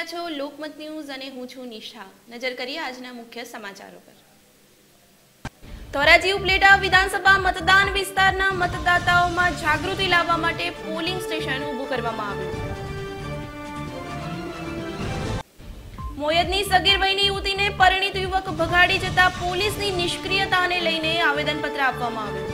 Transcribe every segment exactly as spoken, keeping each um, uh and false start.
છો લોકમત ન્યૂઝ અને હું છું નિશા। નજર કરીએ આજના મુખ્ય સમાચારો પર। ધોરાજી ઉપલેટા વિધાનસભા મતદાન વિસ્તારના મતદાતાઓમાં જાગૃતિ લાવવા માટે પોલિંગ સ્ટેશન ઊભું કરવામાં આવ્યું। મોયદની સગીર વયની યુવતીને પરિણીત યુવક ભગાડી જતા પોલીસની નિષ્ક્રિયતાને લઈને આવેદનપત્ર આપવામાં આવ્યું।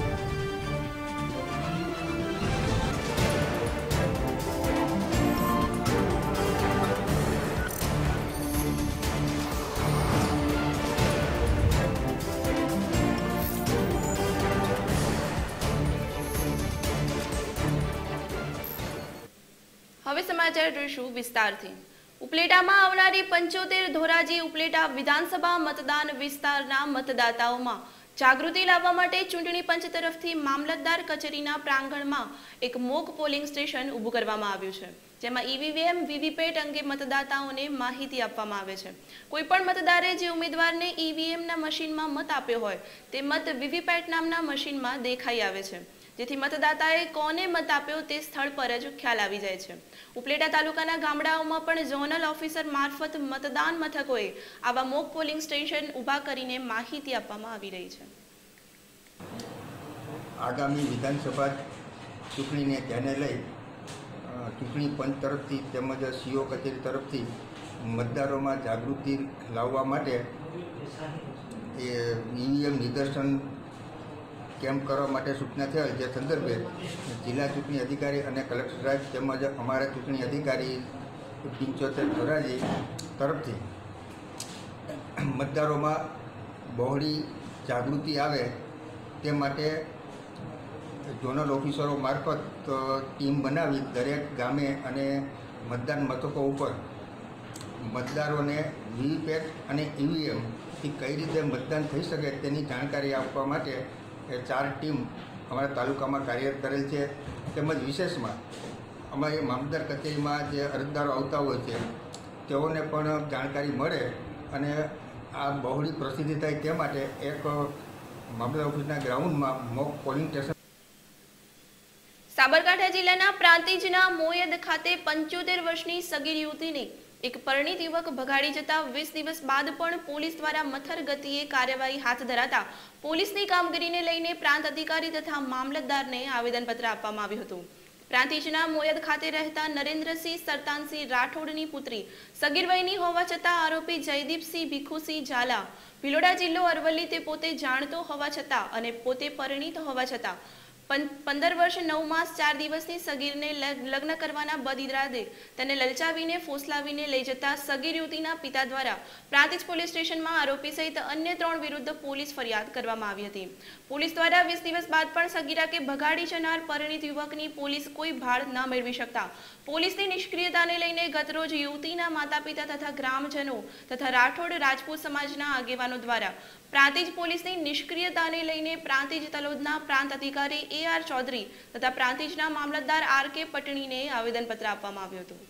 હવે સમાચાર જોઈશું વિસ્તારથી। ઉપલેટામાં આવનારી પંચોતેર ધોરાજી ઉપલેટા વિધાનસભા મતદાન વિસ્તારના મતદાતાઓમાં જાગૃતિ લાવવા માટે ચૂંટણી પંચ તરફથી મામલતદાર કચેરીના પ્રાંગણમાં એક મોક પોલિંગ સ્ટેશન ઊભું કરવામાં આવ્યું છે, જેમાં ઈવીએમ વીવીપેટ અંગે મતદાતાઓને માહિતી આપવામાં આવે છે। કોઈપણ મતદારે જે ઉમેદવારને ઈવીએમના મશીનમાં મત આપ્યો હોય તે મત વીવીપેટ નામના મશીનમાં દેખાઈ આવે છે, જેથી મતદાતાએ કોને મત આપ્યો તે સ્થળ પર જ ખ્યાલ આવી જાય છે। ઉપલેટા તાલુકાના ગામડાઓમાં પણ ઝોનલ ઓફિસર મારફત મતદાન મથકોએ આવા મોક પોલિંગ સ્ટેશન ઊભા કરીને માહિતી આપવામાં આવી રહી છે। આગામી વિધાનસભા ચૂંટણીને ધ્યાને લઈ ચૂંટણી પંચ તરફથી તેમજ સીઓ કચેરી તરફથી મતદારોમાં જાગૃતિ લાવવા માટે એ ઈવીએમ નિદર્શન કેમ્પ કરવા માટે સૂચના થયેલ, જે સંદર્ભે જિલ્લા ચૂંટણી અધિકારી અને કલેક્ટર સાહેબ તેમજ અમારા ચૂંટણી અધિકારી પંચોતેર ધોરાજી તરફથી મતદારોમાં બહોળી જાગૃતિ આવે તે માટે ઝોનલ ઓફિસરો મારફત ટીમ બનાવી દરેક ગામે અને મતદાન મથકો ઉપર મતદારોને વીવીપેટ અને ઈવીએમથી કઈ રીતે મતદાન થઈ શકે તેની જાણકારી આપવા માટે એ ચાર ટીમ અમારા તાલુકામાં કાર્યરત કરેલ છે। તેમજ વિશેષમાં અમારી મામલતદાર કચેરીમાં જે અરજદારો આવતા હોય છે તેઓને પણ જાણકારી મળે અને આ બહોળી પ્રસિદ્ધિ થાય તે માટે એક મામલતદાર ઓફિસના ગ્રાઉન્ડમાં મોક પોલિંગ સ્ટેશન। સાબરકાંઠા જિલ્લાના પ્રાંતિજના મોયદ ખાતે પંચોતેર વર્ષની સગીર યુવતીને એક પરિણીત યુવક ભગાડી જતા વીસ દિવસ બાદ પણ પોલીસ દ્વારા મથર ગતિએ કાર્યવાહી હાથ ધરાતા પોલીસની કામગીરીને લઈને પ્રાંત અધિકારી તથા મામલતદારને આવેદનપત્ર આપવામાં આવ્યું હતું। પ્રાંતિજના મોયદ ખાતે રહેતા નરેન્દ્રસિંહ સરતાનસિંહ રાઠોડની પુત્રી સગીર વયની હોવા છતાં આરોપી જયદીપસિંહ ભીખુસિંહ ઝાલા ભિલોડા જિલ્લો અરવલ્લી તે પોતે જાણતો હોવા છતાં અને પોતે પરિણીત હોવા છતાં પંદર વર્ષ નવ માસ ચાર દિવસની સગીરને લગ્ન કરવાના બદઇરાદે તેને લલચાવીને ફોસલાવીને લઈ જતા સગીર યુવતીના પિતા દ્વારા પ્રાંતિજ પોલીસ સ્ટેશનમાં આરોપી સહિત અન્ય ત્રણ વિરુદ્ધ પોલીસ ફરિયાદ કરવામાં આવી હતી। પોલીસ દ્વારા વીસ દિવસ બાદ પણ સગીરા કે ભગાડી જનાર પરિણીત યુવકની પોલીસ કોઈ ભાળ ન મેળવી શકતા પોલીસની નિષ્ક્રિયતાને લઈને ગતરોજ યુવતીના માતા પિતા તથા ગ્રામજનો તથા રાઠોડ રાજપૂત સમાજના આગેવાનો દ્વારા પ્રાંતિજ પોલીસની નિષ્ક્રિયતાને લઈને પ્રાંતિજ તલોદના પ્રાંત અધિકારી એ આર ચૌધરી તથા પ્રાંતિજના મામલતદાર આર કે પટણીને આવેદનપત્ર આપવામાં આવ્યું હતું।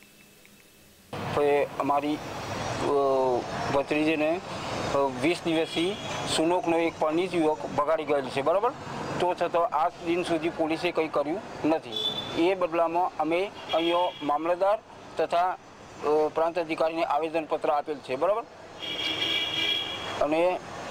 અમારી ભત્રીજીને વીસ દિવસથી સુનોકનો એક પરિણીત યુવક ભગાડી ગયેલ છે, બરાબર। તો છતાં આજ દિન સુધી પોલીસે કંઈ કર્યું નથી। એ બદલામાં અમે અહીંયા મામલતદાર તથા પ્રાંત અધિકારીને આવેદનપત્ર આપેલ છે, બરાબર, અને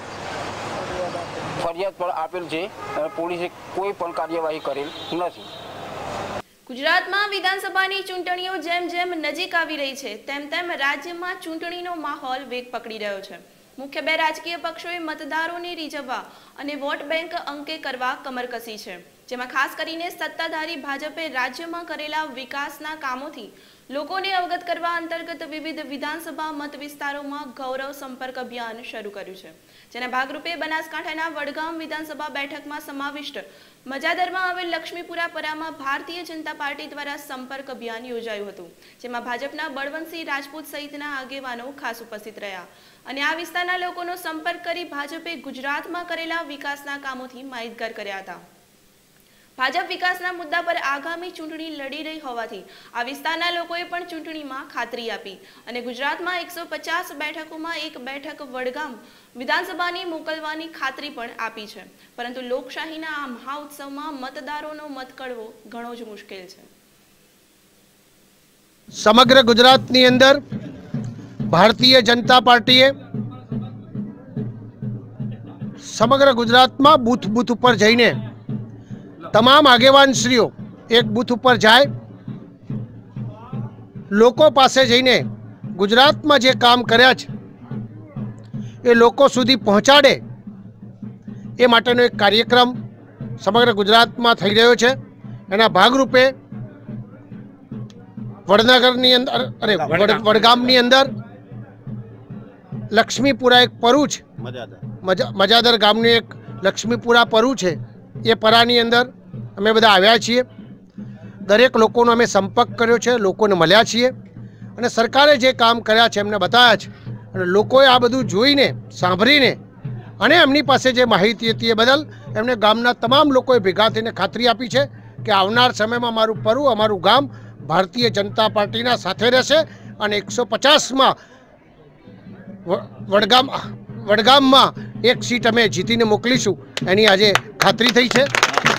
ફરિયાદ પણ આપેલ છે અને પોલીસે કોઈ પણ કાર્યવાહી કરેલ નથી। ગુજરાતમાં વિધાનસભાની ચૂંટણીઓ જેમ જેમ નજીક આવી રહી છે તેમ તેમ રાજ્યમાં ચૂંટણીનો માહોલ વેગ પકડી રહ્યો છે। મુખ્ય બે રાજકીય પક્ષોએ મતદારોને રીઝવવા અને વોટ બેંક અંકે કરવા કમર કસી છે, જેમાં ખાસ કરીને સત્તાધારી ભાજપે રાજ્યમાં કરેલા વિકાસના કામોથી લોકોને અવગત કરવા અંતર્ગત વિવિધ વિધાનસભા મત વિસ્તારોમાં ગૌરવ સંપર્ક અભિયાન શરૂ કર્યું છે, જેના ભાગરૂપે બનાસકાંઠાના વડગામ વિધાનસભા બેઠકમાં સમાવિષ્ટ મજાદરમાં આવેલ લક્ષ્મીપુરા પરામાં ભારતીય જનતા પાર્ટી દ્વારા સંપર્ક અભિયાન યોજાયું હતું, જેમાં ભાજપના બળવંતસિંહ રાજપૂત સહિતના આગેવાનો ખાસ ઉપસ્થિત રહ્યા અને આ વિસ્તારના લોકોનો સંપર્ક કરી ભાજપે ગુજરાતમાં કરેલા વિકાસના કામોથી માહિતગાર કર્યા હતા। ભાજપ વિકાસના મુદ્દા પર આગામી ચૂંટણી લડી રહી હોવાથી આ વિસ્તારના લોકોએ પણ ચૂંટણીમાં ખાતરી આપી અને ગુજરાતમાં એકસો પચાસ બેઠકોમાં એક બેઠક વડગામ વિધાનસભાની મોકલવાની ખાતરી પણ આપી છે, પરંતુ લોકશાહીના આ મહાઉત્સવમાં મતદારોનો મત કળવો ઘણો જ મુશ્કેલ છે। સમગ્ર ગુજરાતની અંદર ભારતીય જનતા પાર્ટીએ સમગ્ર ગુજરાતમાં બૂથ બૂથ ઉપર જઈને તમામ આગેવાનશ્રીઓ એક બૂથ ઉપર જાય, લોકો પાસે જઈને ગુજરાતમાં જે કામ કર્યા છે એ લોકો સુધી પહોંચાડે એ માટેનો એક કાર્યક્રમ સમગ્ર ગુજરાતમાં થઈ રહ્યો છે। એના ભાગરૂપે વડનગરની અંદર અરે વડગામની અંદર લક્ષ્મીપુરા એક પરું છે, મજાદર ગામનું એક લક્ષ્મીપુરા પરું છે, એ પરાની અંદર અમે બધા આવ્યા છીએ। દરેક લોકોનો અમે સંપર્ક કર્યો છે, લોકોને મળ્યા છીએ અને સરકારે જે કામ કર્યા છે એમને બતાવ્યા છે અને લોકોએ આ બધું જોઈને સાંભળીને અને એમની પાસે જે માહિતી હતી એ બદલ એમને ગામના તમામ લોકોએ ભેગા થઈને ખાતરી આપી છે કે આવનાર સમયમાં અમારું પરું, અમારું ગામ ભારતીય જનતા પાર્ટીના સાથે રહેશે અને એકસો પચાસમાં વડગામ વડગામમાં એક સીટ અમે જીતીને મોકલીશું એની આજે ખાતરી થઈ છે।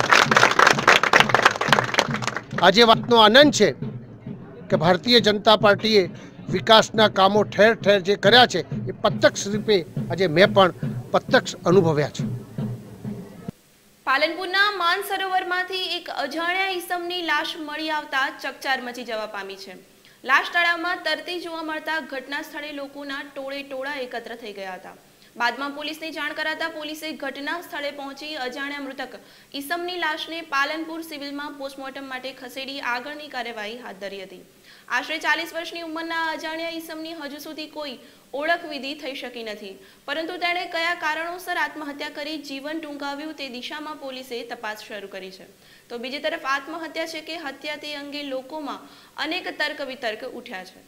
આજે વાતનો આનંદ છે કે ભારતીય જનતા પાર્ટીએ વિકાસના કામો ઠેર ઠેર જે કર્યા છે એ પ્રત્યક્ષ રૂપે આજે મેં પણ પ્રત્યક્ષ અનુભવ્યા છે। પાલનપુરના માનસરોવરમાંથી એક અજાણ્યા ઈસમની લાશ મળી આવતા ચકચાર મચી જવા પામી છે। લાશ તળાવમાં તરતી જોવા મળતા ઘટના સ્થળે લોકોના ટોળે ટોળા એકત્ર થઈ ગયા હતા। બાદમાં પોલીસને જાણ કરાતા પોલીસે ઘટના સ્થળે પહોંચી અજાણ્યા મૃતક ઈસમની લાશને પાલનપુર સિવિલમાં પોસ્ટમોર્ટમ માટે ખસેડી આગળની કાર્યવાહી હાથ ધરી હતી। આશરે ચાલીસ વર્ષની ઉંમરના અજાણ્યા ઈસમની હજુ સુધી કોઈ ઓળખ વિધિ થઈ શકી નથી, પરંતુ તેણે કયા કારણોસર આત્મહત્યા કરી જીવન ટૂંકાવ્યું તે દિશામાં પોલીસે તપાસ શરૂ કરી છે। તો બીજી તરફ આત્મહત્યા છે કે હત્યા તે અંગે લોકોમાં અનેક તર્ક વિતર્ક ઉઠ્યા છે।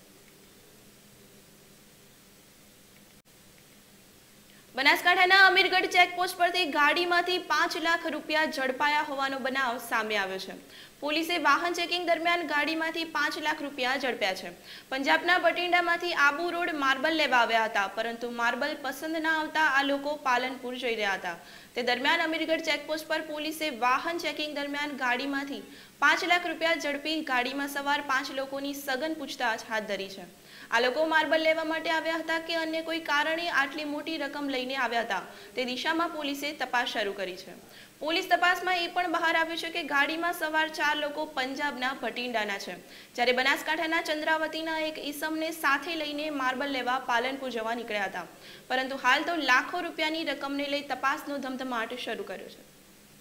બનાસકાંઠાના અમીરગઢ ચેકપોસ્ટ પરથી ગાડીમાંથી પાંચ લાખ રૂપિયા ઝડપાયા હોવાનો બનાવ સામે આવ્યો છે। પોલીસે વાહન ચેકિંગ દરમિયાન ગાડીમાંથી પાંચ લાખ રૂપિયા ઝડપ્યા છે। પંજાબના બટિંડામાંથી આબુ રોડ માર્બલ લેવા આવ્યા હતા, પરંતુ માર્બલ પસંદ ના આવતા આ લોકો પાલનપુર જઈ રહ્યા હતા। તે દરમિયાન અમીરગઢ ચેકપોસ્ટ પર પોલીસે વાહન ચેકિંગ દરમિયાન ગાડીમાંથી પાંચ લાખ રૂપિયા ઝડપી ગાડીમાં સવાર પાંચ લોકોની સઘન પૂછતાછ હાથ ધરી છે। આ લોકો માર્બલ લેવા માટે આવ્યા હતા કે અન્ય કોઈ કારણે આટલી મોટી રકમ લઈને આવ્યા હતા તે દિશામાં પોલીસે તપાસ શરૂ કરી છે। પોલીસ તપાસમાં એ પણ બહાર આવ્યું છે કે ગાડીમાં સવાર ચાર લોકો પંજાબના ભટિંડાના છે, જ્યારે બનાસકાંઠાના ચંદ્રાવતીના એક ઈસમને સાથે લઈને માર્બલ લેવા પાલનપુર જવા નીકળ્યા હતા, પરંતુ હાલ તો લાખો રૂપિયાની રકમને લઈ તપાસનો ધમધમાટ શરૂ કર્યો છે।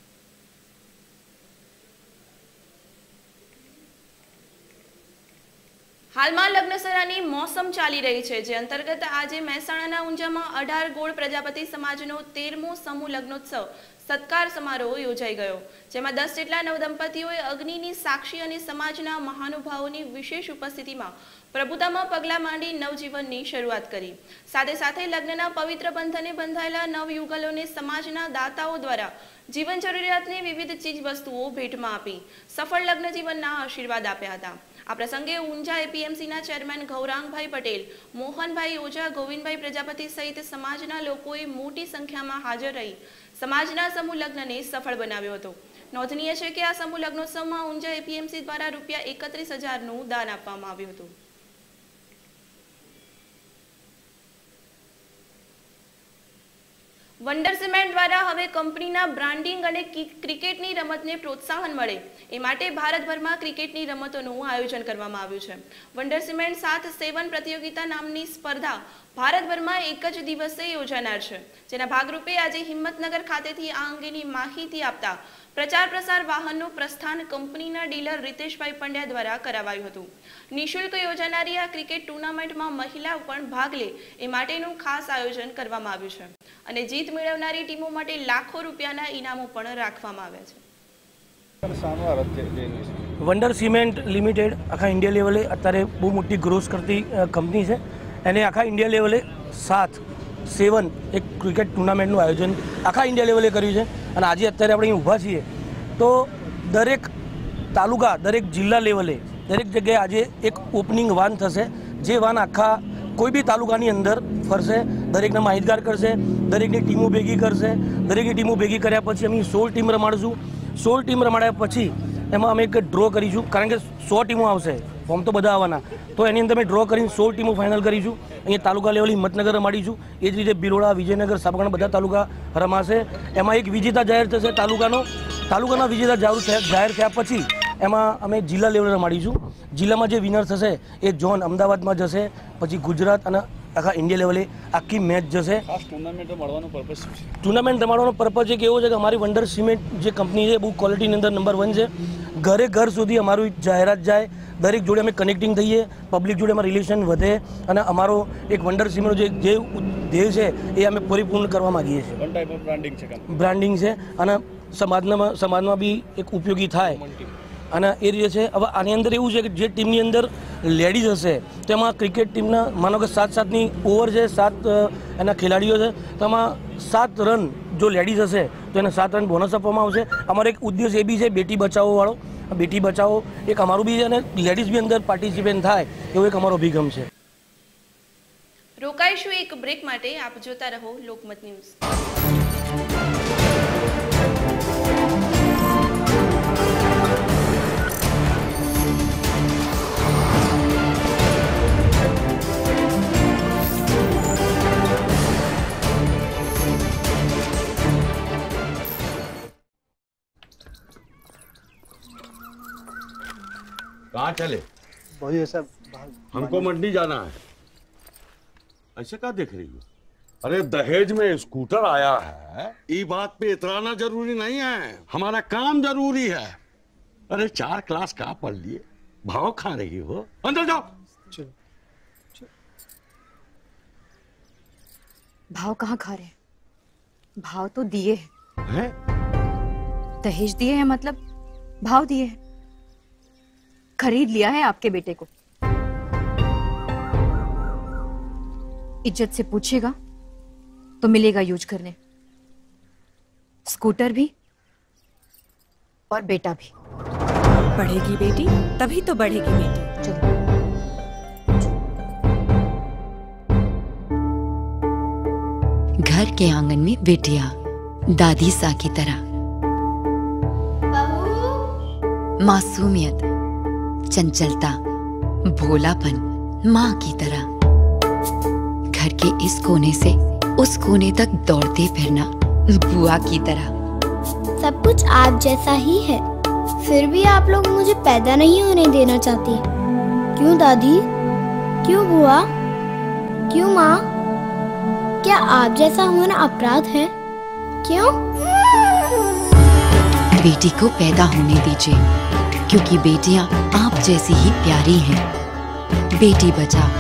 હાલમાં લગ્નસરાની મોસમ ચાલી રહી છે, જે અંતર્ગત આજે મહેસાણાના ઊંઝામાં અઢાર ગોળ પ્રજાપતિ સમાજનો તેરમો સમૂહ લગ્નોત્સવ સત્કાર સમારોહ યોજાઈ ગયો, જેમાં દસ જેટલા નવદંપતીઓએ અગ્નિની સાક્ષી અને સમાજના મહાનુભાવોની વિશેષ ઉપસ્થિતિમાં પ્રભુતામાં પગલાં માંડી નવજીવનની શરૂઆત કરી। સાથે સાથે લગ્નના પવિત્ર બંધને બંધાયેલા નવયુગલોને સમાજના દાતાઓ દ્વારા જીવન જરૂરિયાતની વિવિધ ચીજ વસ્તુઓ ભેટમાં આપી સફળ લગ્ન જીવનના આશીર્વાદ આપ્યા હતા। આ પ્રસંગે ઊંઝા એપીએમસીના ચેરમેન ગૌરાંગભાઈ પટેલ, મોહનભાઈ ઓઝા, ગોવિંદભાઈ પ્રજાપતિ સહિત સમાજના લોકોએ મોટી સંખ્યામાં હાજર રહી સમાજના સમૂહ લગ્નને સફળ બનાવ્યો હતો। નોંધનીય છે કે આ સમૂહ લગ્નોત્સવમાં ઊંઝા એપીએમસી દ્વારા રૂપિયા એકત્રીસ હજારનું દાન આપવામાં આવ્યું હતું। વંડર સિમેન્ટ દ્વારા હવે કંપનીના બ્રાન્ડિંગ અને ક્રિકેટની રમતને પ્રોત્સાહન મળે એ માટે ભારતભરમાં ક્રિકેટની રમતોનું આયોજન કરવામાં આવ્યું છે। વંડર સિમેન્ટ સાત સેવન પ્રતિયોગિતા નામની સ્પર્ધા ભારતભરમાં એક જ દિવસે યોજાનાર છે, જેના ભાગરૂપે આજે હિંમતનગર ખાતેથી આ અંગેની માહિતી આપતા પ્રચાર પ્રસાર વાહનનું પ્રસ્થાન કંપનીના ડીલર રીતેશભાઈ પંડ્યા દ્વારા કરાવાયું હતું। નિઃશુલ્ક યોજાનારી આ ક્રિકેટ ટુર્નામેન્ટમાં મહિલાઓ પણ ભાગ લે એ માટેનું ખાસ આયોજન કરવામાં આવ્યું છે અને જીત મેળવનારી ટીમો માટે લાખો રૂપિયાના ઇનામો પણ રાખવામાં આવ્યા છે। વંડર સિમેન્ટ લિમિટેડ આખા ઇન્ડિયા લેવલે અત્યારે બહુ મોટી ગ્રોથ કરતી કંપની છે, એને આખા ઇન્ડિયા લેવલે સાત સેવન એક ક્રિકેટ ટુર્નામેન્ટનું આયોજન આખા ઇન્ડિયા લેવલે કર્યું છે અને આજે અત્યારે આપણે અહીં ઊભા છીએ તો દરેક તાલુકા દરેક જિલ્લા લેવલે દરેક જગ્યાએ આજે એક ઓપનિંગ વાન થશે, જે વાન આખા કોઈ બી તાલુકાની અંદર ફરશે, દરેકને માહિતગાર કરશે, દરેકની ટીમો ભેગી કરશે। દરેકની ટીમો ભેગી કર્યા પછી અમે સોળ ટીમ રમાડીશું। સોળ ટીમ રમાડ્યા પછી એમાં અમે એક ડ્રો કરીશું, કારણ કે સો ટીમો આવશે, ફોર્મ તો બધા આવવાના, તો એની અંદર અમે ડ્રો કરીને સો ટીમો ફાઇનલ કરીશું. અહીંયા તાલુકા લેવલે હિંમતનગર રમાડીશું, એ જ રીતે બિલોડા, વિજયનગર, સાબરકાંઠા બધા તાલુકા રમાશે. એમાં એક વિજેતા જાહેર થશે તાલુકાનો. તાલુકાના વિજેતા જાહેર થયા પછી એમાં અમે જિલ્લા લેવલે રમાડીશું. જિલ્લામાં જે વિનર થશે એ ઝોન અમદાવાદમાં જશે, પછી ગુજરાત અને આખા ઇન્ડિયા લેવલે આખી મેચ જશે. ટુર્નામેન્ટ મળવાનો પર્પઝ શું છે? ટુર્નામેન્ટ રમાડવાનો પર્પઝ એક એવો છે કે અમારી વંડર સિમેન્ટ જે કંપની છે બહુ ક્વોલિટીની અંદર નંબર વન છે. ઘરે ઘર સુધી અમારું જાહેરાત જાય, દરેક જોડે અમે કનેક્ટિંગ થઈએ, પબ્લિક જોડે અમારું રિલેશન વધે અને અમારો એક વંડર સિમેન્ટ જે જે ધ્યેય છે એ અમે પરિપૂર્ણ કરવા માગીએ છીએ. વન ટાઈપ ઓફ બ્રાન્ડિંગ છે. બ્રાન્ડિંગ છે અને સમાજમાં સમાજમાં બી એક ઉપયોગી થાય અને એ રીતે છે. હવે આની અંદર એવું છે કે જે ટીમની અંદર લેડીઝ હશે તો એમાં ક્રિકેટ ટીમના માનો કે સાત સાતની ઓવર છે, સાત એના ખેલાડીઓ છે, તો એમાં સાત રન જો લેડીઝ હશે તો એને સાત રન બોનસ આપવામાં આવશે. અમારો એક ઉદ્દેશ એ બી છે બેટી બચાવો વાળો. બેટી બચાવો એક અમારું બી છે અને લેડીઝ બી અંદર પાર્ટિસિપેટ થાય એવો એક અમારો અભિગમ છે. રોકાઈશું એક બ્રેક માટે. આપ જોતા રહો લોકમત ન્યૂઝ. कहाँ चले? बोलिए सर, हमको मंडी जाना है. ऐसे क्या देख रही हो? अरे दहेज में स्कूटर आया है, ये बात पे इतराना जरूरी नहीं है, हमारा काम जरूरी है. अरे चार क्लास का पढ़ लिए, भाव खा रही हो? अंदर जाओ. चलो. भाव कहाँ खा रहे हैं? भाव तो दिए हैं? दहेज दिए हैं मतलब भाव दिए हैं. खरीद लिया है आपके बेटे को. इज्जत से पूछेगा तो मिलेगा यूज करने, स्कूटर भी और बेटा भी. बढ़ेगी बेटी तभी तो बढ़ेगी बेटी. चलो. घर के आंगन में बेटियां दादी सा की तरह. मासूमियत, चंचलता, भोलापन माँ की तरह. घर के इस कोने से उस कोने तक दौड़ते फिरना बुआ की तरह. सब कुछ आप जैसा ही है, फिर भी आप लोग मुझे पैदा नहीं होने देना चाहती. क्यों दादी? क्यों बुआ? क्यों माँ? क्या आप जैसा होना अपराध है? क्यों? बेटी को पैदा होने दीजिए, क्योंकि बेटियां आप जैसी ही प्यारी हैं. Beti Bachao.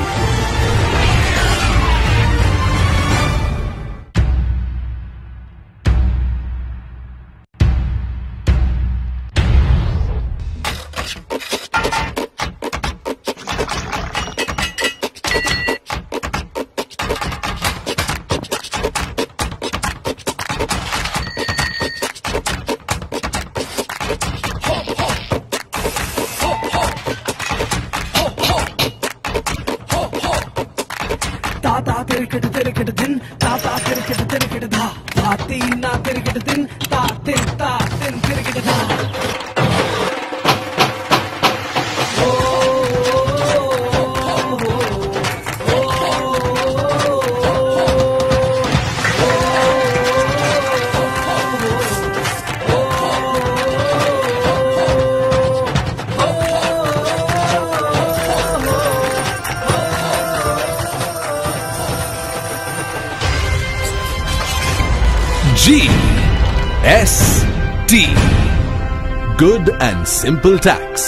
G S T Good and Simple Tax.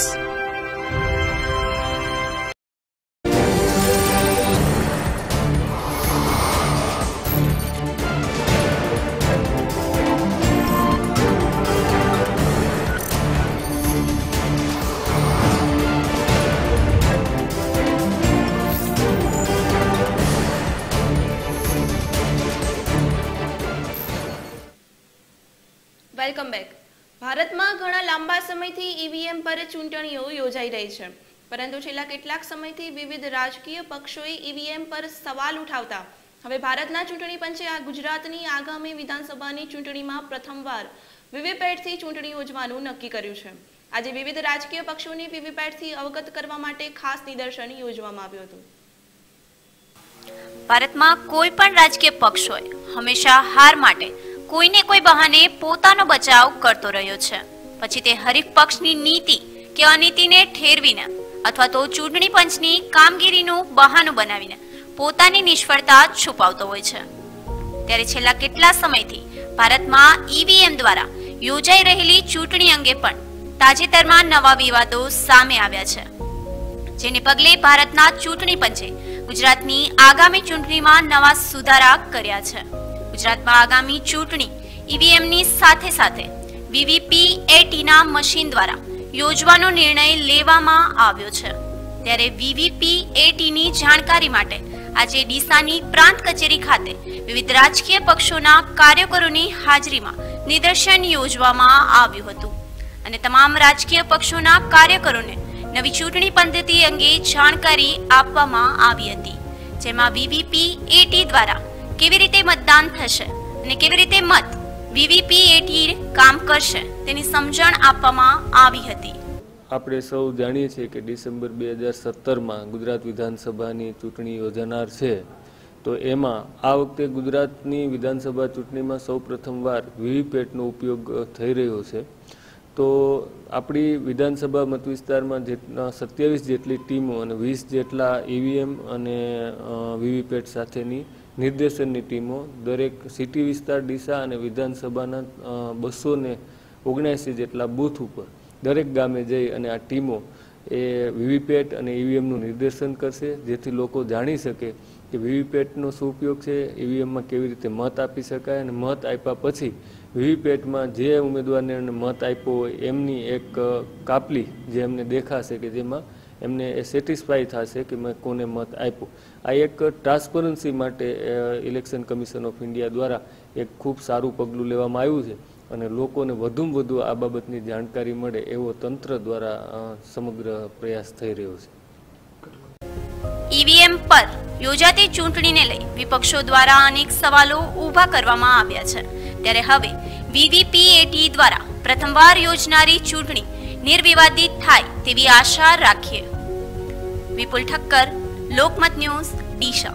Welcome back. ભારતમાં ઘણા લાંબા સમયથી ઈવીએમ પર ચૂંટણીઓ યોજાઈ રહી છે, પરંતુ છેલ્લા કેટલાક સમયથી વિવિધ રાજકીય પક્ષોએ ઈવીએમ પર સવાલ ઉઠાવતા હવે ભારતના ચૂંટણી પંચે આ ગુજરાતની આગામી વિધાનસભાની ચૂંટણીમાં પ્રથમવાર વીવીપેટથી ચૂંટણી યોજવાનું નક્કી કર્યું છે. આજે વિવિધ રાજકીય પક્ષોની વીવીપેટથી અવગત કરવા માટે ખાસ નિદર્શન યોજવામાં આવ્યું હતું. ભારતમાં કોઈ પણ રાજકીય પક્ષ હોય હંમેશા હાર માટે કોઈને કોઈ બહાને પોતાનો બચાવ કરતો રહ્યો છે. પછી તે હરીફ પક્ષની નીતિ કે અનીતિને ઠેરવીને અથવા તો ચૂંટણી પંચની કામગીરીનું બહાનું બનાવીને પોતાની નિષ્ફળતા છુપાવતો હોય છે. ત્યારે છેલ્લા કેટલા સમયથી ભારતમાં ઈવીએમ દ્વારા યોજાઈ રહેલી ચૂંટણી અંગે પણ તાજેતરમાં નવા વિવાદો સામે આવ્યા છે, જેને પગલે ભારતના ચૂંટણી પંચે ગુજરાતની આગામી ચૂંટણીમાં નવા સુધારા કર્યા છે. ગુજરાતમાં આગામી ચૂંટણી ઈવીએમની સાથે સાથે વીવીપીએટીના મશીન દ્વારા યોજવાનો નિર્ણય લેવામાં આવ્યો છે. ત્યારે વીવીપીએટીની જાણકારી માટે આજે ડીસાની પ્રાંત કચેરી ખાતે વિવિધ રાજકીય પક્ષોના કાર્યકરોની હાજરીમાં નિદર્શન યોજવામાં આવ્યું હતું અને તમામ રાજકીય પક્ષોના કાર્યકરોને નવી ચૂંટણી પદ્ધતિ અંગે જાણકારી આપવામાં આવી હતી, જેમાં વીવીપીએટી દ્વારા કેવી રીતે મતદાન થશે અને કેવી રીતે મત વીવીપીએટી કામ કરશે તેની સમજણ આપવામાં આવી હતી. આપણે સૌ જાણીએ છીએ કે ડિસેમ્બર બે હજાર સત્તરમાં ગુજરાત વિધાનસભાની ચૂંટણી યોજાનાર છે. તો એમાં આ વખતે ગુજરાતની વિધાનસભા ચૂંટણીમાં સૌ પ્રથમવાર વીવીપેટનો ઉપયોગ થઈ રહ્યો છે. તો આપણી વિધાનસભા મત વિસ્તારમાં જેટલા સત્યાવીસ જેટલી ટીમો અને વીસ જેટલા ઈવીએમ અને વીવીપેટ સાથેની નિર્દેશનની ટીમો દરેક સિટી વિસ્તાર ડીસા અને વિધાનસભાના બસો ને ઓગણસી જેટલા બૂથ ઉપર દરેક ગામે જઈ અને આ ટીમો એ વીવીપેટ અને ઈવીએમનું નિર્દેશન કરશે, જેથી લોકો જાણી શકે કે વીવીપેટનો શું ઉપયોગ છે, ઈવીએમમાં કેવી રીતે મત આપી શકાય અને મત આપ્યા પછી વીવીપેટમાં જે ઉમેદવારને મત આપ્યો હોય એમની એક કાપલી જે એમને દેખાશે કે જેમાં એમને એ સેટિસ્ફાઈ થશે કે મેં કોને મત આપ્યો. આ એક ટ્રાન્સપરન્સી માટે ઇલેક્શન કમિશન ઓફ ઇન્ડિયા દ્વારા એક ખૂબ સારું પગલું લેવામાં આવ્યું છે અને લોકોને વધુમાં વધુ આ બાબતની જાણકારી મળે એવો તંત્ર દ્વારા સમગ્ર પ્રયાસ થઈ રહ્યો છે. ઈવીએમ પર યોજાતી ચૂંટણીને લઈ વિપક્ષો દ્વારા અનેક સવાલો ઊભા કરવામાં આવ્યા છે. ત્યારે હવે વીવીપીએટી દ્વારા પ્રથમવાર યોજનારી ચૂંટણી નિર્વિવાદિત થાય તેવી આશા રાખીએ. વિપુલ ઠક્કર, લોકમત ન્યૂઝ, ડીસા.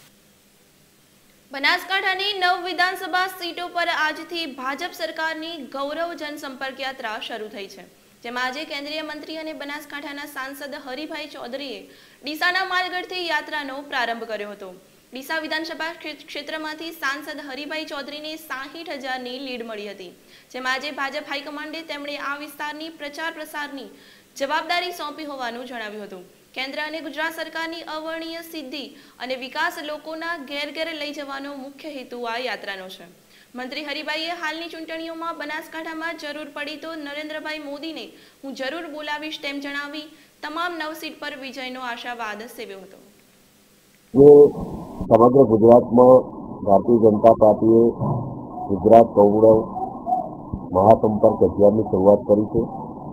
બનાસકાંઠાની નવ વિધાનસભા સીટો પર આજથી ભાજપ સરકારની ગૌરવ જનસંપર્ક યાત્રા શરૂ થઈ છે, જેમાં આજે કેન્દ્રીય મંત્રી અને બનાસકાંઠાના સાંસદ હરિભાઈ ચૌધરીએ ડીસાના માલગઢથી યાત્રાનો પ્રારંભ કર્યો હતો. ડીસા વિધાનસભા ક્ષેત્રમાંથી સાંસદ હરિભાઈ ચૌધરીને સાહીઠ હજારની લીડ મળી હતી, જેમાં આજે ભાજપ હાઈકમાન્ડે તેમણે આ વિસ્તારની પ્રચાર પ્રસારની જવાબદારી સોંપી હોવાનું જણાવ્યું હતું. કેન્દ્ર અને ગુજરાત સરકારની અવર્ણનીય સિદ્ધિ અને વિકાસ લોકોના ઘેર ઘેર લઈ જવાનો મુખ્ય હેતુ આ યાત્રાનો છે. મંત્રી હરિભાઈએ હાલની ચૂંટણીઓમાં બનાસકાંઠામાં જરૂર પડી તો નરેન્દ્રભાઈ મોદીને હું જરૂર બોલાવીશ તેમ જણાવી તમામ નવ સીટ પર વિજયનો આશાવાદ સેવ્યો હતો. સમગ્ર ગુજરાતમાં ભારતીય જનતા પાર્ટીએ ગુજરાત ગૌરવ મહાસંપર્ક અભિયાનની શરૂઆત કરી છે.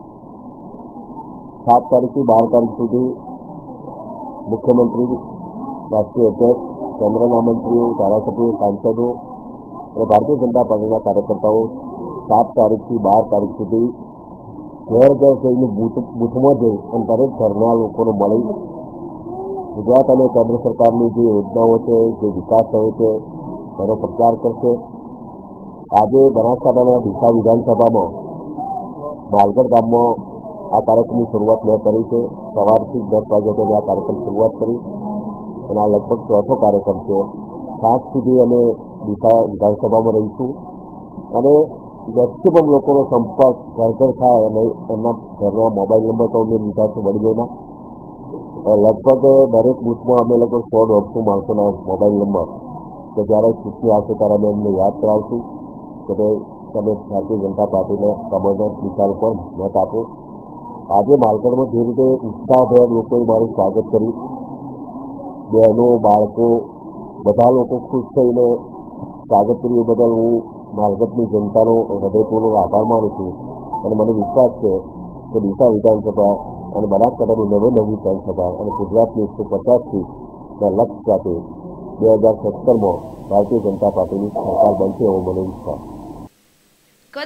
સાત તારીખથી બાર તારીખ સુધી મુખ્યમંત્રી, રાષ્ટ્રીય અધ્યક્ષ, કેન્દ્રના મંત્રીઓ, ધારાસભ્યો, સાંસદો અને ભારતીય જનતા પાર્ટીના કાર્યકર્તાઓ સાત તારીખથી બાર તારીખ સુધી ઘેર ઘેર જઈને બૂથ બૂથમાં જઈ અને દરેક ઘરના લોકોને મળી ગુજરાત અને કેન્દ્ર સરકારની જે યોજનાઓ છે, જે વિકાસ થયો છે તેનો પ્રચાર કરશે. આજે બનાસકાંઠાના ડીસા વિધાનસભામાં માલગઢ ગામમાં આ કાર્યક્રમની શરૂઆત મેં કરી છે. સવારથી દસ વાગ્યા આ કાર્યક્રમ શરૂઆત કરી અને આ લગભગ ચોથો કાર્યક્રમ છે. સાત સુધી અમે ડીસા વિધાનસભામાં રહીશું અને મેક્સિમમ લોકોનો સંપર્ક ઘર ઘર થાય અને એમના ઘરના મોબાઈલ નંબર તો અમે લીધા છે વડીલોના. લગભગ દરેક બૂથમાં અમે લગભગ સો દોઢસો માણસોના મોબાઈલ નંબર કે જ્યારે ચૂંટણી આવશે ત્યારે અમે એમને યાદ કરાવશું કે ભાઈ તમે ભારતીય જનતા પાર્ટીને કમળના નિશાન પર મત આપો. આજે માલગઢમાં જે રીતે ઉત્સાહભેર લોકોએ મારું સ્વાગત કર્યું, બહેનો, બાળકો બધા લોકો ખુશ થઈને સ્વાગત કર્યું એ બદલ હું માલગઢની જનતાનો હૃદયપૂર્વક આભાર માનું છું અને મને વિશ્વાસ છે કે ડીસા વિધાનસભા અને બનાસકાંઠાની નવે નવી વિધાનસભા અને ગુજરાતની એકસો પચાસથી લક્ષ્ય સાથે બે હજાર સત્તરમાં ભારતીય જનતા પાર્ટીની સરકાર બનશે એવો મને વિશ્વાસ. ગત રોજથી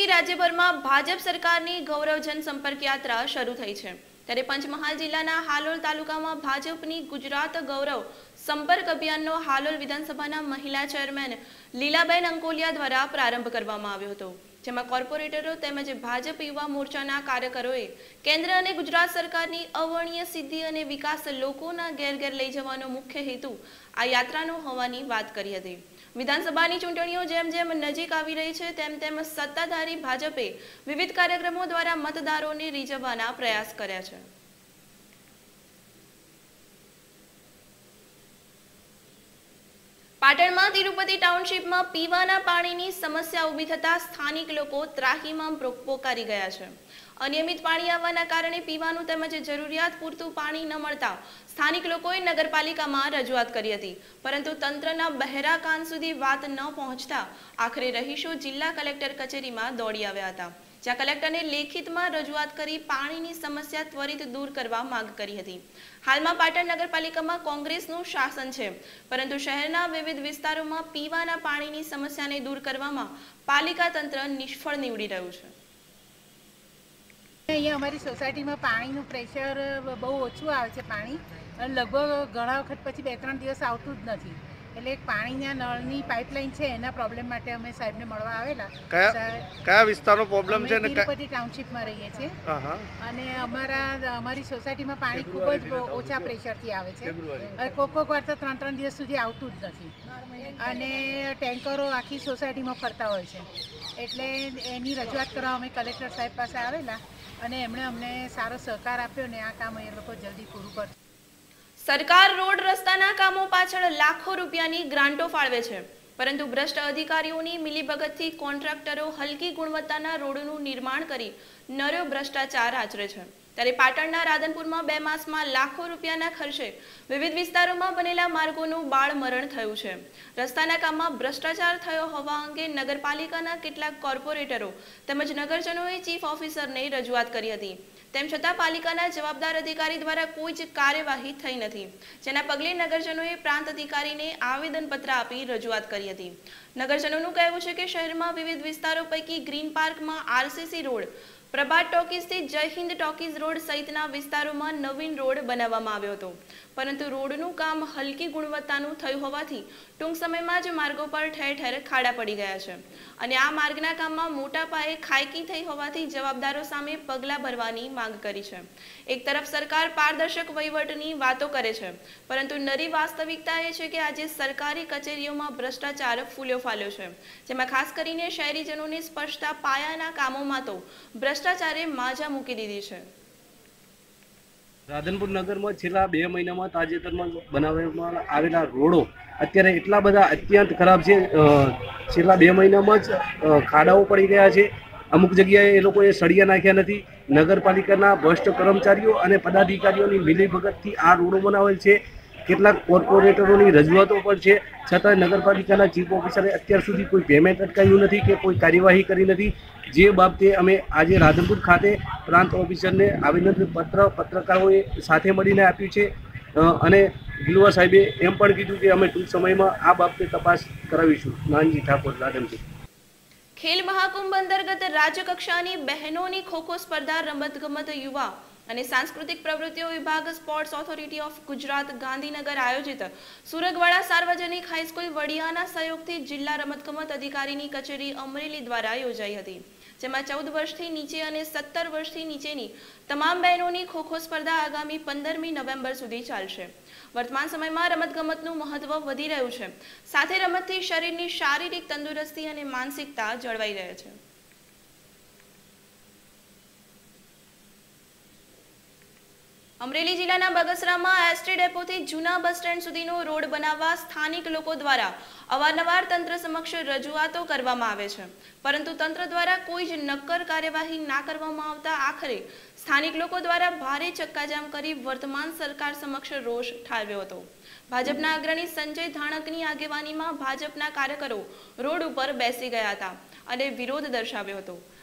આજથી રાજ્યભરમાં ભાજપ સરકારની ગૌરવ જનસંપર્ક યાત્રા શરૂ થઈ છે। ત્યારે પંચમહાલ જિલ્લાના હાલોલ તાલુકામાં ભાજપની ગુજરાત ગૌરવ સંપર્ક અભિયાનનો હાલોલ વિધાનસભાના મહિલા ચેરમેન લીલાબેન અંકોલિયા દ્વારા પ્રારંભ કરવામાં આવ્યો હતો, જેમાં કોર્પોરેટરો તેમજ ભાજપ યુવા મોરચાના કાર્યકરોએ કેન્દ્ર અને ગુજરાત સરકારની અવર્ણનીય સિદ્ધિ અને વિકાસ લોકોના ઘેર ઘેર લઈ જવાનો મુખ્ય હેતુ આ યાત્રાનો હોવાની વાત કરી હતી। વિધાનસભાની ચૂંટણીઓ જેમ જેમ નજીક આવી રહી છે તેમ તેમ સત્તાધારી ભાજપે વિવિધ કાર્યક્રમો દ્વારા મતદારોને રીઝવવાના પ્રયાસ કર્યા છે। પાટણમાં તિરુપતિ ટાઉનશીપમાં પીવાના પાણીની સમસ્યા ઊભી થતા સ્થાનિક લોકો ત્રાહીમામ પોકારી ગયા છે। અનિયમિત પાણી આવવાના કારણે પીવાનું તેમજ જરૂરિયાત પૂરતું પાણી ન મળતા સ્થાનિક લોકોએ નગરપાલિકામાં રજૂઆત કરી હતી, પરંતુ તંત્રના બહેરા કાન સુધી વાત ન પહોંચતા આખરે રહીશો જિલ્લા કલેક્ટર કચેરીમાં દોડી આવ્યા હતા, જ્યાં કલેક્ટરને લેખિતમાં રજૂઆત કરી પાણીની સમસ્યા ત્વરિત દૂર કરવા માંગ કરી હતી। હાલમાં પાટણ નગરપાલિકામાં કોંગ્રેસનું શાસન છે, પરંતુ શહેરના વિવિધ વિસ્તારોમાં પીવાના પાણીની સમસ્યાને દૂર કરવામાં પાલિકા તંત્ર નિષ્ફળ નીવડી રહ્યું છે। અહીંયા અમારી સોસાયટીમાં પાણીનું પ્રેશર બહુ ઓછું આવે છે। પાણી લગભગ ઘણા વખત પછી બે ત્રણ દિવસ આવતું જ નથી, એટલે પાણીના નળની પાઇપલાઇન છે એના પ્રોબ્લેમ માટે અમે સાહેબને મળવા આવેલા। કયા કયા વિસ્તારનો પ્રોબ્લેમ છે? તિરુપતિ ટાઉનશીપમાં રહીએ છીએ અને અમારા અમારી સોસાયટીમાં પાણી ખૂબ જ ઓછા પ્રેશરથી આવે છે। કોક કોક વાર તો ત્રણ ત્રણ દિવસ સુધી આવતું જ નથી અને ટેન્કરો આખી સોસાયટીમાં ફરતા હોય છે, એટલે એની રજૂઆત કરવા અમે કલેક્ટર સાહેબ પાસે આવેલા અને એમણે અમને સારો સહકાર આપ્યો ને આ કામ એ લોકો જલ્દી પૂરું કરશે। સરકાર રોડ રસ્તાના કામો પાછળ લાખો રૂપિયાની ગ્રાન્ટો ફાળવે છે, પરંતુ ભ્રષ્ટ અધિકારીઓની મિલીભગતથી કોન્ટ્રાક્ટરો હલકી ગુણવત્તાના રોડનું નિર્માણ કરી નર્યો ભ્રષ્ટાચાર આચરે છે। ત્યારે પાટણના રાધનપુરમાં બે માસમાં લાખો રૂપિયાના ખર્ચે વિવિધ વિસ્તારોમાં બનેલા માર્ગોનું બાળમરણ થયું છે। રસ્તાના કામમાં ભ્રષ્ટાચાર થયો હોવા અંગે નગરપાલિકાના કેટલાક કોર્પોરેટરો તેમજ નગરજનોએ ચીફ ઓફિસરને રજૂઆત કરી હતી, તેમ છતાં પાલિકાના જવાબદાર અધિકારી દ્વારા કોઈ જ કાર્યવાહી થઈ નથી, જેના પગલે નગરજનોએ પ્રાંત અધિકારીને આવેદનપત્ર આપી રજૂઆત કરી હતી। નગરજનોનું કહેવું છે કે શહેરમાં વિવિધ વિસ્તારો પૈકી ગ્રીન પાર્કમાં આરસીસી રોડ, પ્રભાત ટોકીઝથી જય હિન્દ ટોકીઝ રોડ સહિતના વિસ્તારોમાં નવીન રોડ બનાવવામાં આવ્યો હતો, પરંતુ રોડનું કામ હલકી ગુણવત્તાનું થયું હોવાથી ટૂંક સમયમાં જ માર્ગો પર ઠેર ઠેર ખાડા પડી ગયા છે અને આ માર્ગના કામમાં મોટા પાયે ખાયકી થઈ હોવાથી જવાબદારો સામે પગલાં ભરવાની માંગ કરી છે। એક તરફ સરકાર પારદર્શક વહીવટની વાતો કરે છે, પરંતુ નરી વાસ્તવિકતા એ છે કે આજે સરકારી કચેરીઓમાં ભ્રષ્ટાચાર ફૂલ્યો ફાલ્યો છે, જેમાં ખાસ કરીને શહેરીજનોને સ્પર્શતા પાયાના કામોમાં તો ભ્રષ્ટાચારે માજા મૂકી દીધી છે। રાધનપુર નગરમાં છેલ્લા બે મહિનામાં તાજેતરમાં બનાવવામાં આવેલા રોડો અત્યારે એટલા બધા અત્યંત ખરાબ છે, છેલ્લા બે મહિનામાં જ ખાડાઓ પડી ગયા છે। અમુક જગ્યાએ એ લોકોએ સળિયા નાખ્યા નથી। નગરપાલિકાના ભ્રષ્ટ કર્મચારીઓ અને પદાધિકારીઓની મિલીભગતથી આ રોડો બનાવેલ છે। કેટલાક કોર્પોરેટરોની રજૂઆતો પણ છે, છતાં નગરપાલિકાના ચીફ ઓફિસરે અત્યાર સુધી કોઈ પેમેન્ટ અટકાવ્યું નથી કે કોઈ કાર્યવાહી કરી નથી, જે બાબતે અમે આજે રાધનપુર ખાતે પ્રાંત ઓફિસરને આવેદનપત્ર પત્રકારોએ સાથે મળીને આપ્યું છે અને ગિલવા સાહેબે એમ પણ કીધું કે અમે ટૂંક સમયમાં આ બાબતે તપાસ કરાવીશું। નાનજી ઠાકોર, રાધનપુર। ખેલ મહાકુંભ અંતર્ગત રાજ્ય કક્ષાની બહેનોની ખોખો સ્પર્ધા રમતગમત યુવા અને સાંસ્કૃતિક પ્રવૃત્તિઓ વિભાગ sports authority of Gujarat Gandhinagar આયોજિત સુરગવાડા સાર્વજનિક હાઈસ્કૂલ વડિયાના સહયોગથી જિલ્લા રમતગમત અધિકારીની કચેરી અમરેલી દ્વારા યોજાઈ હતી, જેમાં ચૌદ વર્ષથી નીચે અને સત્તર વર્ષથી નીચેની તમામ બહેનોની ખોખો સ્પર્ધા આગામી પંદરમી નવેમ્બર સુધી ચાલશે। વર્તમાન સમયમાં રમતગમતનું મહત્વ વધી રહ્યું છે, સાથે રમતથી શરીરની શારીરિક તંદુરસ્તી અને માનસિકતા જળવાઈ રહે છે। અમરેલી જિલ્લાના બગસરામાં એસટી ડેપોથી જૂના બસ સ્ટેન્ડ સુધીનો રોડ બનાવવા સ્થાનિક લોકો દ્વારા અવારનવાર તંત્ર સમક્ષ રજૂઆતો કરવામાં આવે છે, પરંતુ તંત્ર દ્વારા કોઈ જ નક્કર કાર્યવાહી ના કરવામાં આવતા આખરે સ્થાનિક લોકો દ્વારા ભારે ચક્કાજામ કરી વર્તમાન સરકાર સમક્ષ રોષ ઠાલવ્યો હતો। ભાજપના અગ્રણી સંજય ધાણકની આગેવાનીમાં ભાજપના કાર્યકરો રોડ ઉપર બેસી ગયા હતા અને વિરોધ દર્શાવ્યો હતો।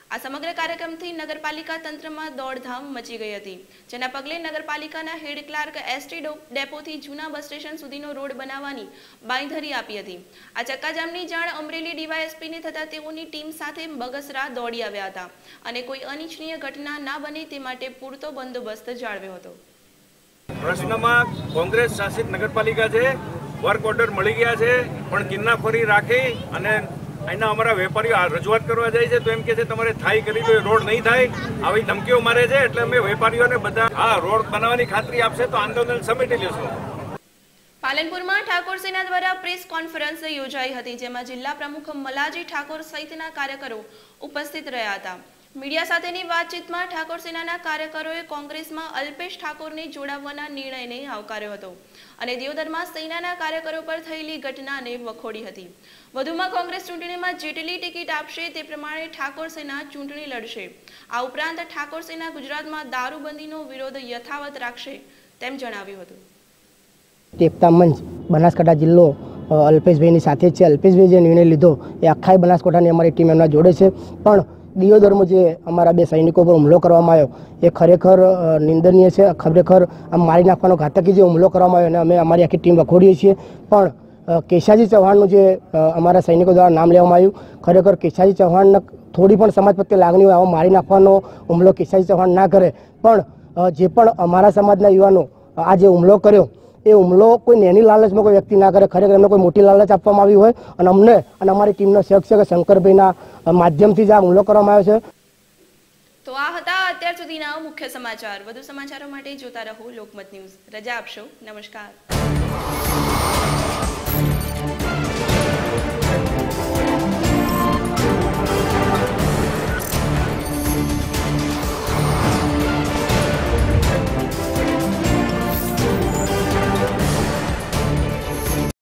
આ સમગ્ર કાર્યક્રમથી નગરપાલિકા તંત્રમાં દોડધામ મચી ગઈ હતી, જેના પગલે નગરપાલિકાના હેડ ક્લાર્ક એસટી ડેપોથી જૂના બસ સ્ટેશન સુધીનો રોડ બનાવવાની બાંયધરી આપી હતી। આ ચક્કાજામની જાણ અમરેલી ડીવાયએસપીને થતા તેઓની ટીમ સાથે બગસરા દોડી આવ્યા હતા અને કોઈ અનિચ્છનીય ઘટના ના બને તે માટે પૂરતો બંદોબસ્ત જાળવ્યો હતો। પ્રશ્નમાં કોંગ્રેસ શાસિત નગરપાલિકા છે, વર્ક ઓર્ડર મળી ગયા છે, પણ કિન્નાખોરી રાખી અને અહીંના અમારા વેપારીઓ રજૂઆત કરવા જાય છે તો એમ કે છે તમારે થાય કરી તો રોડ નહીં થાય, આવી ધમકીઓ મારે છે। એટલે અમે વેપારીઓને બધા આ રોડ બનાવવાની ખાતરી આપશે તો આંદોલન સમેટી લેશું। પાલનપુરમાં ઠાકોર સેના દ્વારા પ્રેસ કોન્ફરન્સ યોજાઈ હતી, જેમાં જિલ્લા પ્રમુખ મલાજી ઠાકોર સહિતના કાર્યકરો ઉપસ્થિત રહ્યા હતા। મીડિયા સાથેની વાતચીતમાં ઠાકોર સેનાના કાર્યકરોએ કોંગ્રેસમાં અલ્પેશ ઠાકોરને જોડાવવાના નિર્ણયને આવકાર્યો હતો અને દિયોદરમાં સેનાના કાર્યકરો પર થયેલી ઘટનાને વખોડી હતી। વધુમાં કોંગ્રેસ ચૂંટણીમાં જેટલી ટિકિટ આપશે તે પ્રમાણે ઠાકોર સેના ચૂંટણી લડશે। આ ઉપરાંત ઠાકોર સેના ગુજરાતમાં દારૂબંધીનો વિરોધ યથાવત રાખશે તેમ જણાવ્યું હતું। એકતા મંચ બનાસકાંઠા જિલ્લો અલ્પેશભાઈની સાથે છે। અલ્પેશભાઈ જે નિર્ણય લીધો એ આખા બનાસકાંઠાની અમારી ટીમ એમના જોડે છે, પણ દિયોદરમાં જે અમારા બે સૈનિકો પર હુમલો કરવામાં આવ્યો એ ખરેખર નિંદનીય છે। ખરેખર આમ મારી નાખવાનો ઘાતકી જે હુમલો કરવામાં આવ્યો અને અમે અમારી આખી ટીમ વખોડીએ છીએ, પણ કેશાજી ચૌહાણનું જે અમારા સૈનિકો દ્વારા નામ લેવામાં આવ્યું, ખરેખર કેશાજી ચૌહાણને થોડી પણ સમાજ પ્રત્યે લાગણી હોય, આવો મારી નાખવાનો હુમલો કેશાજી ચૌહાણ ના કરે, પણ જે પણ અમારા સમાજના યુવાનો આ જે હુમલો કર્યો એ હુમલો કોઈ નેની લાલચમાં કોઈ વ્યક્તિ ના કરે, ખરેખર એમને કોઈ મોટી લાલચ આપવામાં આવી હોય અને અમને અને અમારી ટીમનો શક છે કે શંકરભાઈના માધ્યમથી જ આ હુમલો કરવામાં આવ્યો છે। તો આ હતા અત્યાર સુધીના મુખ્ય સમાચાર। વધુ સમાચારો માટે જોતા રહો લોકમત ન્યૂઝ। રજા આપશો। નમસ્કાર।